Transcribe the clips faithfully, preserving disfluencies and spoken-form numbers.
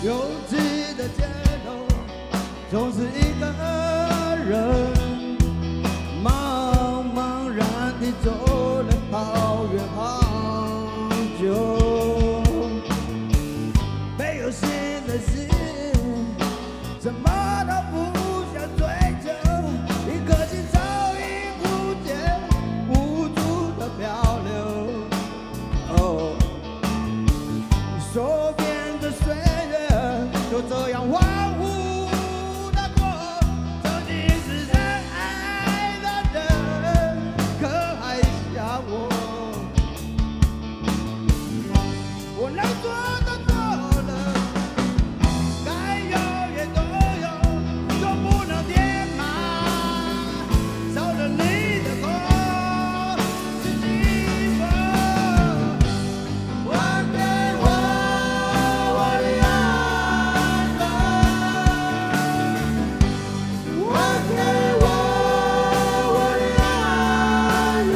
拥挤的街头，总是一个人，茫茫然地走了好远好久，没有新的心，什么都不想追求，一颗心早已枯竭，无助的漂流。哦，手边的岁月就这样恍惚地过，曾经是深爱的人，可还想我？我能做的做了，该有也都有，就不能填满少了你的空是寂寞。还给我我的爱人，还给我我的爱人，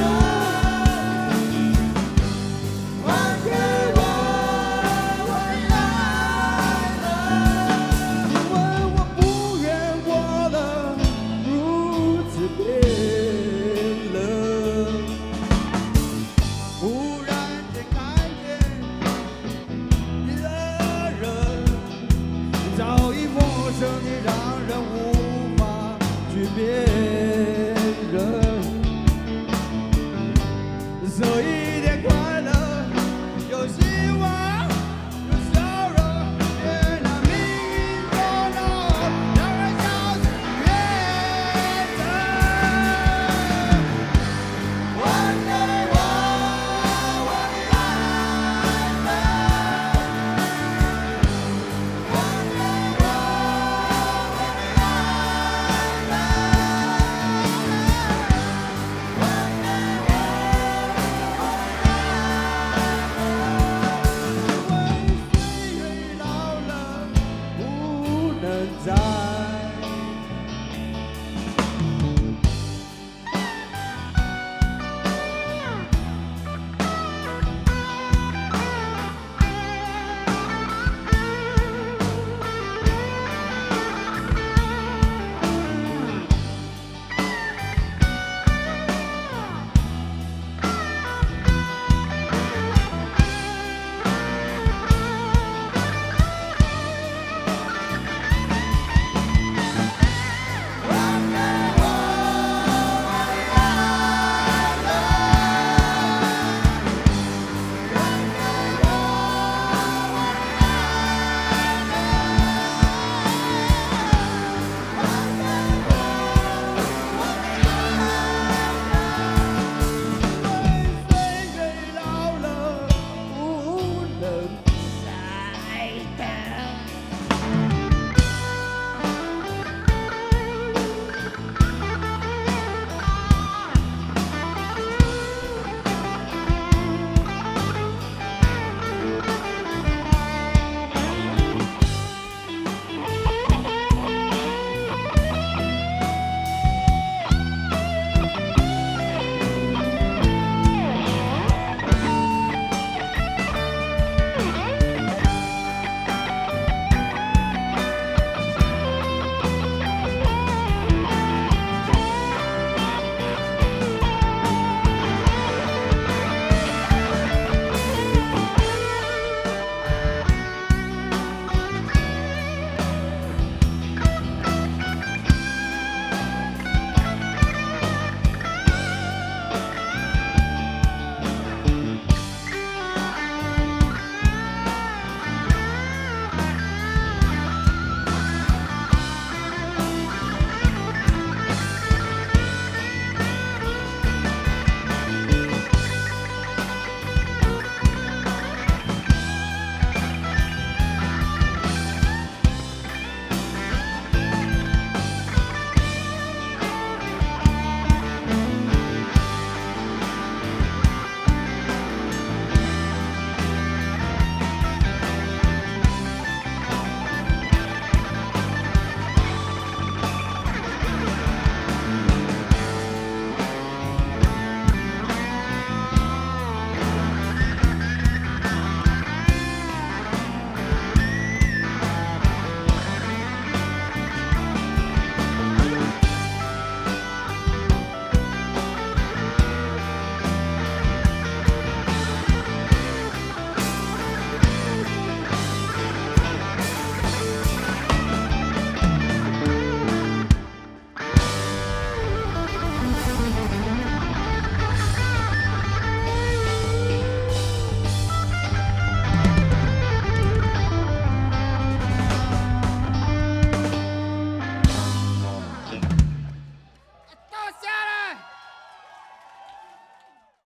还给我我的爱人，因为我不愿活得如此冰冷。忽然间看见你的人，早已陌生的让人无法去辨认。所以一点快乐，有希望，有笑容，别让命运捉弄，让人消失远征。还给我我的爱人，还给我我的爱人，还给我我的爱人，因为岁月老了，不能再